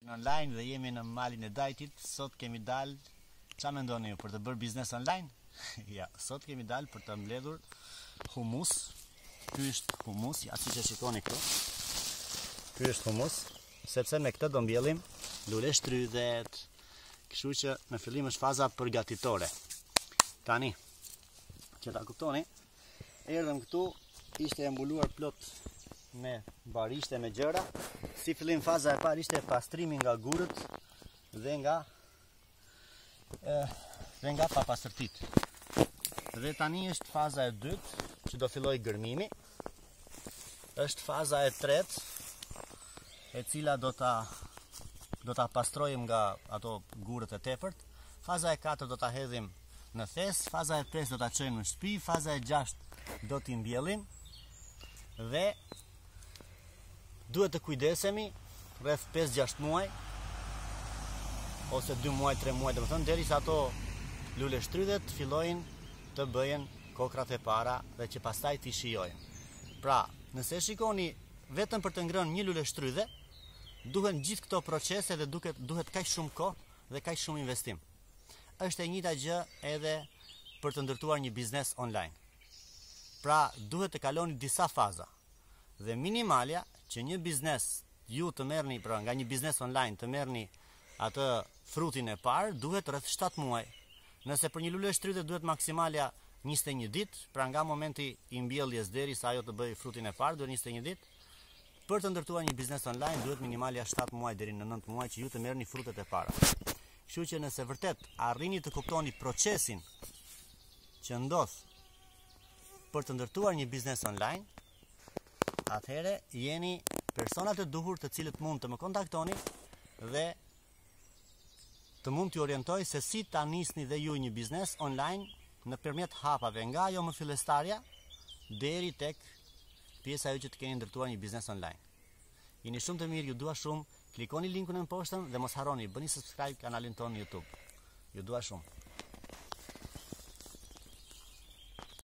Në online dhe jemi në malin e Dajtit. Sot kemi dalë, qa mendoni ju, për të bërë biznes online? Ja, sot kemi dalë për të mbledhur humus. Ky është humus, ja si që shikoni këtu. Ky është humus, sepse me këtë do mbjellim lule shtrydhet. Kështu që në fillim është faza përgatitore. Tani, që ta kuptoni, erdhëm këtu, ishte e mbuluar plot me barishte me gjëra. Si fillim faza e parë ishte pastrimi nga gurët dhe nga papastërtit. Dhe tani është faza e dytë, që do filloj gërmimi. Është faza e tretë, e cila do ta pastrojmë nga ato gurët e tepërt. Faza e katërt do ta hedhim në thes, faza e 5 do ta çojmë në shtëpi, faza e 6 do t'i mbjellim dhe duhet të kujdesemi rreth 5-6 muaj ose 2 muaj, 3 muaj, domethënë derisa ato lule shtrydhet fillojnë të bëhen kokrat e para dhe që pastaj t'i shijojnë. Pra, nëse shikoni vetëm për të ngrënë një lule shtrydhe, duhen gjithë këto procese dhe duhet kaq shumë kohë dhe kaq shumë investim. Është e njëjta gjë edhe për të ndërtuar një biznes online. Pra, duhet të kaloni disa faza. Dhe minimalja që një biznes ju të merrni, pra nga një biznes online të merrni atë frutin e parë, duhet rreth 7 muaj. Nëse për një lule shtrydhe duhet maksimalja 21 ditë, pra nga momenti i mbjelljes derisa ajo të bëjë frutin e parë, duhet 21 ditë. Për të ndërtuar një biznes online duhet minimalja 7 muaj deri në 9 muaj që ju të merrni frutet e para. Kështu që nëse vërtet arrini të kuptoni procesin që ndodh për të ndërtuar një biznes online, atëhere jeni personat e duhur të cilët mund të më kontaktoni dhe të mund t'ju orientoj se si ta nisni dhe ju një biznes online nëpërmjet hapave nga ajo më fillestarja deri tek pjesa ajo që të keni ndërtuar një biznes online. Jeni shumë të mirë, ju dua shumë. Klikoni linkun në poshtëm dhe mos harroni bëni subscribe kanalin tonë në YouTube. Ju dua shumë.